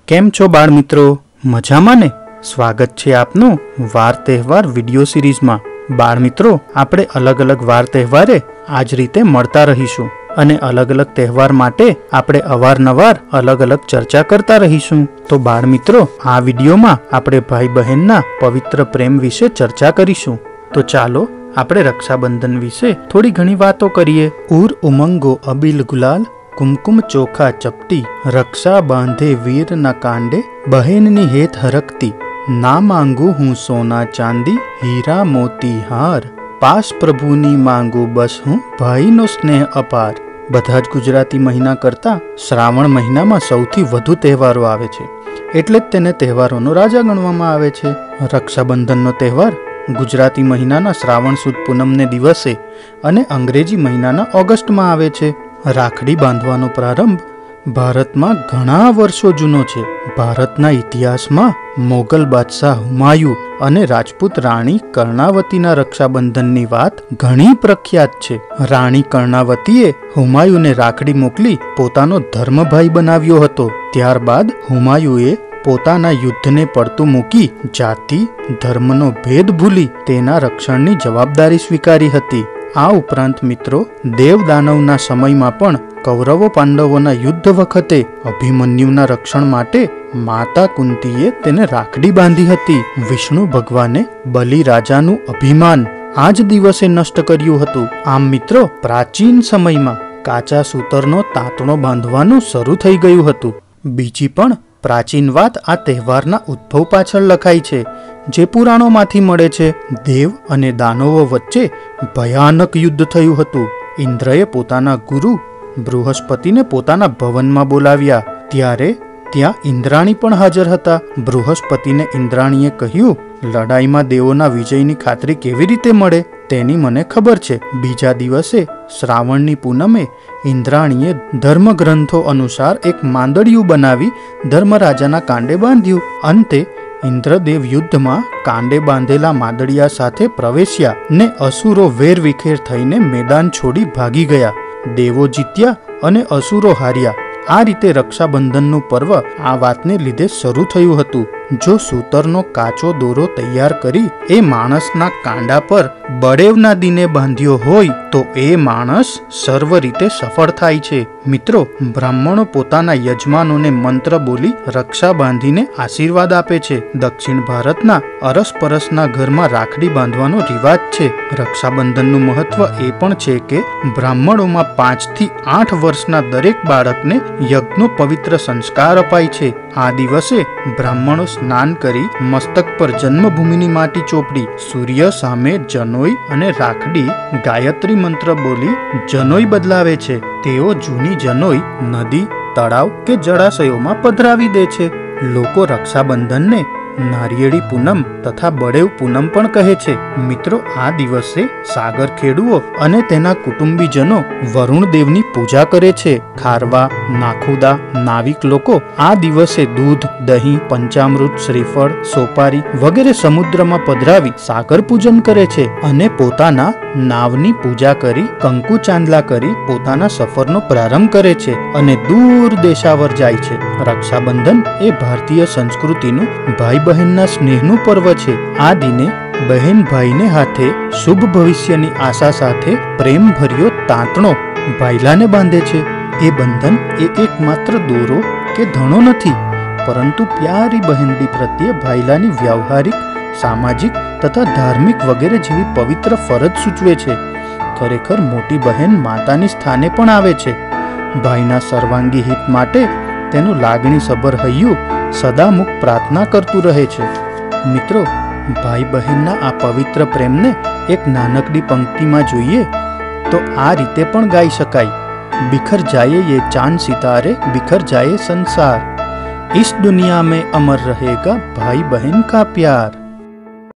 केम छो बाळ मित्रों, मजामां ने? स्वागत छे आपनु वार तहेवार विडियो सीरीज में। बाळ मित्रों, आपणे अलग अलग वार तहेवारे आज रीते मळता रहीशुं अने अलग अलग तहेवार माटे आपणे अवारनवार अलग अलग चर्चा करता रहीशुं। तो बाळ मित्रों, आ विडियो में आपणे भाई बहनना पवित्र प्रेम विषे चर्चा करीशुं। तो चालो आपणे रक्षाबंधन विषे थोड़ी घणी वातो करीए। उर उमंगो अबील गुलाल, कुमकुम चोखा चपटी, रक्षा बांधे वीर न कांडे, बहननी हेत हरकती, ना मांगू हूँ सोना चांदी, हीरा मोती हार, पास प्रभुनी मांगू बस हूँ भाईनो स्नेह अपार। बधा ज गुजराती महीना करता श्रावण महीना में सौथी वधु तहेवारो आवे छे, एटले ज तेने तहेवारोनो राजा गणवामां आवे छे। रक्षाबंधननो तहेवार गुजराती महीनाना श्रावण सुद पूनमने दिवसे अने अंग्रेजी महीनाना ऑगस्ट में आवे छे। राखड़ी बांधवानो प्रारंभ भारत में घणा वर्षो जूनो छे। भारतना इतिहास में मोगल बादशाह हुमायूं अने राजपूत राणी कर्णावतीना रक्षाबंधननी वात घणी प्रख्यात छे। राणी कर्णावतीए हुमायूने राखड़ी मोकली पोतानो धर्मभाई बनाव्यो हतो। त्यारबाद हुमायूए पोताना युद्धने पड़तु मूकी जाति धर्मनो भेद भूली तेना रक्षणनी जवाबदारी स्वीकारी हती। आ उपरांत मित्रों, देव दानवना समयमां पण कौरवो पांडवोना युद्ध वखते अभिमन्युना रक्षण माटे माता कुंतीए तेने राखड़ी बांधी हती। विष्णु भगवाने बलि राजानु अभिमान आज दिवसे नष्ट कर्युं हतुं। आम मित्रों, प्राचीन समयमां काचा सूतरनो तांतणो बांधवानुं शरू थई गयुं हतुं। बीजी पण प्राचीन वात आ तहेवारना उद्भव पाछळ लखाई छे, जे पुराणोमांथी मळे छे। देव अने दानवो वच्चे भयानक युद्ध थयुं हतुं। इंद्रए पोताना गुरु बृहस्पतिने पोताना भवनमां बोलाव्या, त्यारे त्यां इंद्राणी पण हाजर हता। बृहस्पतिने इंद्राणीए कह्युं, लड़ाईमां देवोना विजयनी खातरी केवी रीते मळे तेनी मने खबर छे। बीजा दिवसे श्रावणनी पूनमे इंद्राणीए धर्मग्रंथो अनुसार एक मांदड़ियुं बनावी धर्मराजाना कांडे बांध्युं। अंते इंद्रदेव युद्ध में कांडे बांधेला मादड़िया साथे प्रवेश्या ने असुरो वेरविखेर थईने मैदान छोड़ी भागी गया। देवो जीत्या अने असुरो हार्या। आ रीते रक्षाबंधननुं पर्व आ वातने लीधे शरू थयुं हतुं। जो सूतरनो काचो दोरो तैयार करी ए माणसना कांडा पर बळेवना दिने बांध्यो होय तो ए माणस सर्व रीते सफल थाय छे। मित्रों, ब्राह्मणो पोताना यजमानोने मंत्र बोली रक्षा बांधीने आशीर्वाद आपे छे। दक्षिण भारतना अरसपरसना घरमां राखड़ी बांधवानो रिवाज छे। रक्षाबंधननुं महत्व ए पण छे के ब्राह्मणोमां 5 થી 8 वर्षना दरेक बाळकने यज्ञनो पवित्र संस्कार अपाय छे। आ दिवसे ब्राह्मणो स्नान करी मस्तक पर जन्मभूमिनी माटी चोपड़ी सूर्य सामे जनोई अने राखड़ी गायत्री मंत्र बोली जनोई बदलावे छे। तेओ जूनी जनोई नदी तळाव के जळाशयोमां पधरावी दे छे। लोको रक्षाबंधन ने नारियेळी पूनम तथा बळेव पूनम पण कहे छे। मित्रों, आ दिवसे सागर खेडुओ अने तेना कुटुंबीजनो वरुण देवनी पूजा करे छे। खारवा, नाखुदा, नाविक लोको आ दिवसे दूध, दही, पंचामृत, श्रीफळ, सोपारी वगैरे समुद्रमा पधरावी सागर पूजन करे छे अने पोताना नावनी पूजा करी कंकु चांदला करी पोताना सफरनो प्रारंभ करे छे अने दूर देशावर जाय छे। रक्षाबंधन ए भारतीय संस्कृतिनुं भाई बहनना स्नेहनुं पर्व छे। आ दिने बहन भाईने हाथे शुभ भविष्यनी आशा साथे प्रेम भर्यो तांतणो भाईलाने बांधे छे। ए बंधन एकमात्र दोरो के धणो नथी, परंतु प्यारी बहनडी प्रत्ये भाईलानी व्यावहारिक, सामाजिक तथा धार्मिक वगैरे जेवी पवित्र फरज सूचवे छे। खरेखर मोटी बहन मातानी स्थाने पण आवे छे। भाईना सर्वांगी हित माटे तेनुं लागणीसभर हૈયું सदामुख प्रार्थना करतुं रहे छे। मित्रों, भाई बहनना आ पवित्र प्रेमने एक नानकड़ी पंक्तिमां जोईए तो आ रीते पण गाई शकाय। बिखर जाए ये चांद सितारे, बिखर जाए संसार, इस दुनिया में अमर रहेगा भाई बहन का प्यार।